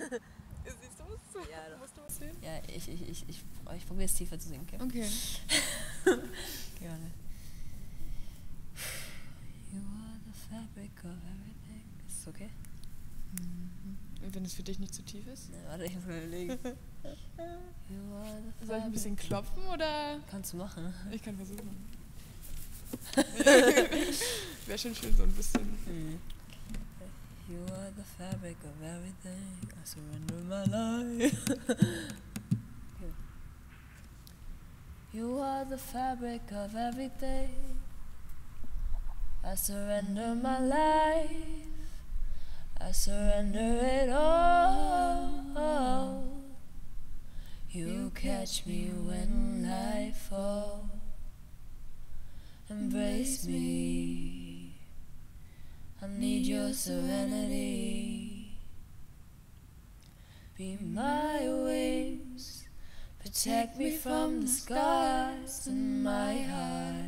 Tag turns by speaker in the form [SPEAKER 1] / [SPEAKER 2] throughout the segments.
[SPEAKER 1] Siehst du es?
[SPEAKER 2] Ja,
[SPEAKER 1] Musst du was sehen?
[SPEAKER 2] Ja, ich probiere es tiefer zu singen, okay?
[SPEAKER 1] Okay.
[SPEAKER 2] Gerne. You are the fabric of everything. Ist es okay?
[SPEAKER 1] Und wenn es für dich nicht zu tief ist?
[SPEAKER 2] Ne, warte, ich muss mal überlegen. You are the
[SPEAKER 1] Soll ich ein bisschen
[SPEAKER 2] fabric-
[SPEAKER 1] klopfen oder?
[SPEAKER 2] Kannst du machen.
[SPEAKER 1] Ich kann versuchen. Wäre schon schön so ein bisschen.
[SPEAKER 2] You are the fabric of everything. I surrender my life. Okay. You are the fabric of everything. I surrender my life. I surrender it all. You catch me when I fall. Embrace me. I need your serenity. Be my wings. Protect me from the scars in my heart.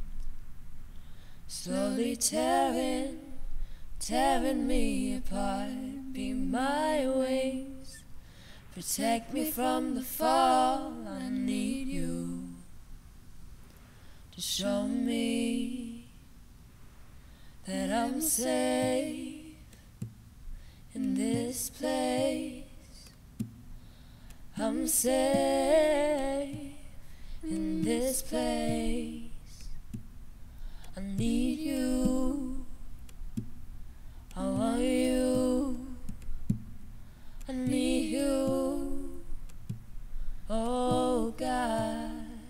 [SPEAKER 2] Slowly tearing me apart. Be my wings. Protect me from the fall. I need you to show me that I'm safe in this place. I'm safe in this place. I need you. I want you. I need you. Oh God.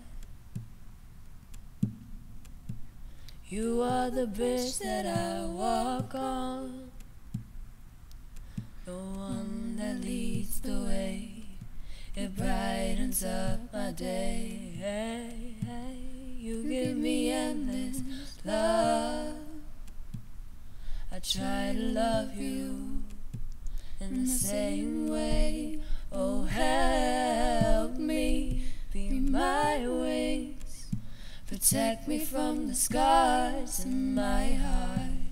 [SPEAKER 2] You are the bridge that I walk on, the one that leads the way. It brightens up my day. Hey, hey. You give me endless love. I try to love you in the same way. Oh, help me be my wings. Protect me from the scars in my heart.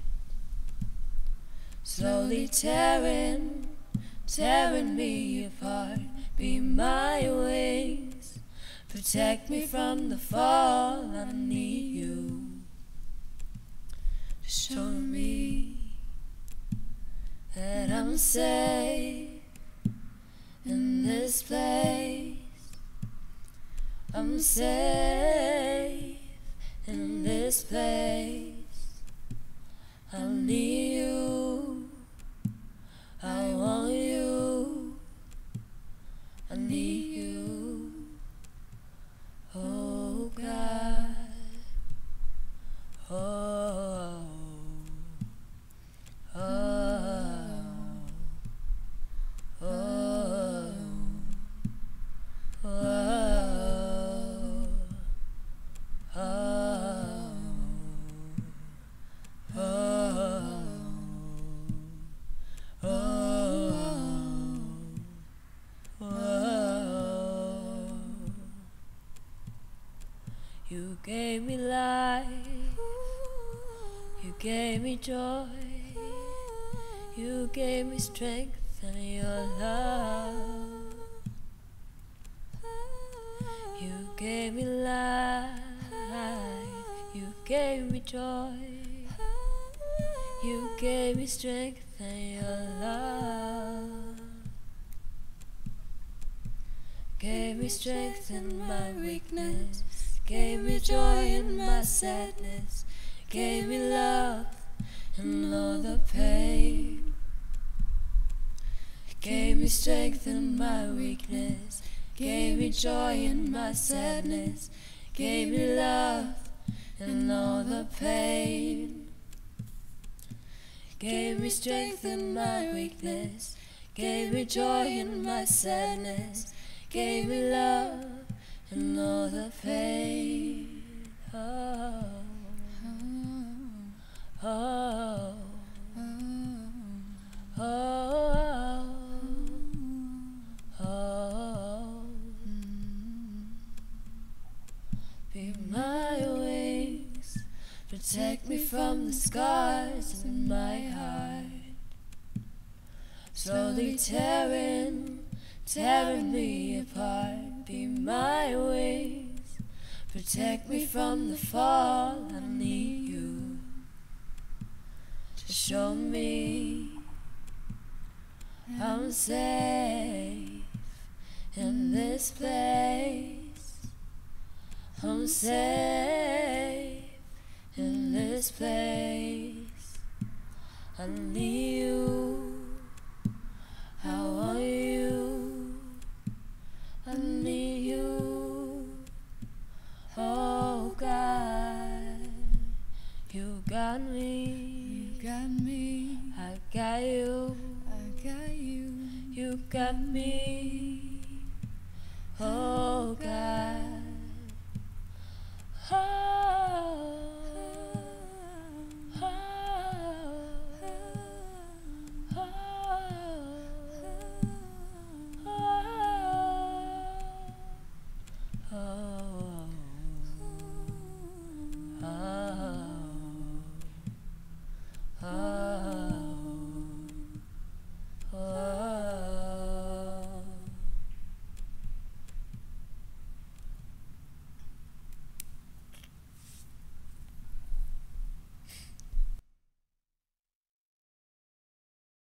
[SPEAKER 2] Slowly tearing me apart. Be my wings. Protect me from the fall. I need you to show me that I'm safe in this place. I'm safe in this place. I need you. I want you. I need you. Oh God. Oh. Oh. Oh. You gave me life, you gave me joy, you gave me strength and your love. You gave me life, you gave me joy, you gave me strength and your love. Gave me strength in my weakness, gave me joy in my sadness, gave me love in all the pain. Gave me strength in my weakness, gave me joy in my sadness, gave me love in all the pain. Gave me strength in my weakness, gave me joy in my sadness, gave me love in all the pain. Oh, oh, oh, oh, oh. Be my wings, protect me from the scars in my heart. Slowly slowly tearing me apart. Be my wings, protect me from the fall. I need you to show me I'm safe in this place. I'm safe in this place. I need you, I want you, I need you. Oh God, you got me,
[SPEAKER 1] You got me,
[SPEAKER 2] I got you,
[SPEAKER 1] I got you.
[SPEAKER 2] you got me. Oh God, oh, oh, oh, oh, oh.